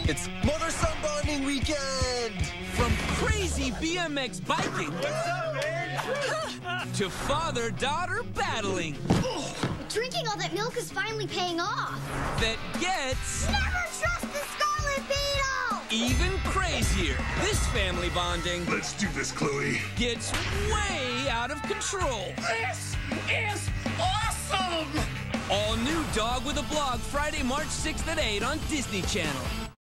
It's mother-son bonding weekend! From crazy BMX biking to father-daughter battling Drinking all that milk is finally paying off. that gets Never trust the Scarlet Beetle! even crazier. This family bonding Let's do this, Chloe. gets way out of control. This is awesome! All new Dog with a Blog, Friday, March 6th at 8 on Disney Channel.